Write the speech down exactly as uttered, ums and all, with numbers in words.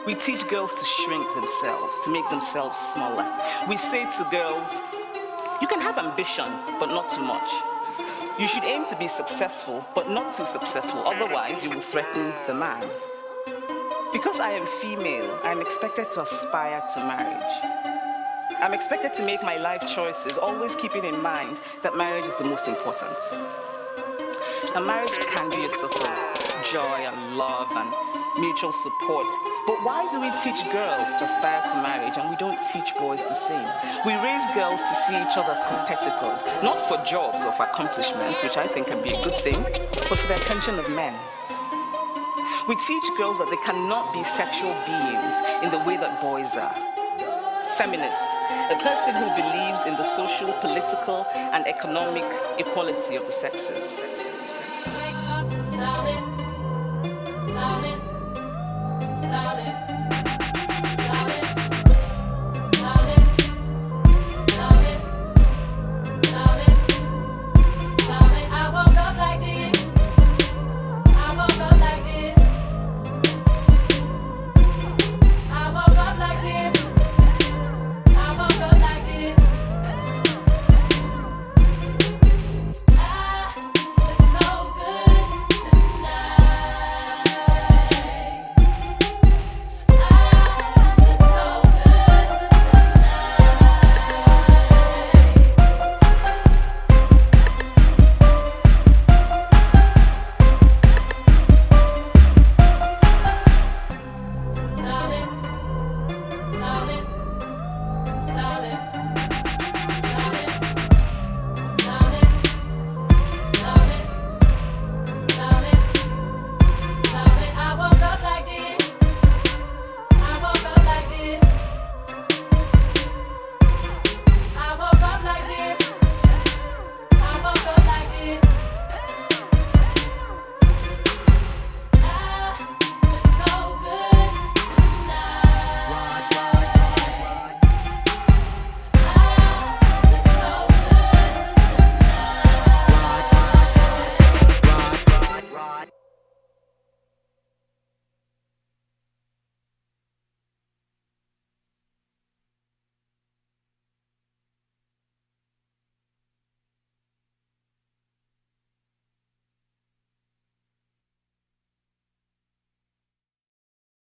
We teach girls to shrink themselves, to make themselves smaller. We say to girls, you can have ambition, but not too much. You should aim to be successful, but not too successful, otherwise you will threaten the man. Because I am female, I am expected to aspire to marriage. I'm expected to make my life choices, always keeping in mind that marriage is the most important. A marriage can be a source of joy and love and mutual support. But why do we teach girls to aspire to marriage and we don't teach boys the same? We raise girls to see each other as competitors, not for jobs or for accomplishments, which I think can be a good thing, but for the attention of men. We teach girls that they cannot be sexual beings in the way that boys are. Feminist, a person who believes in the social, political, and economic equality of the sexes.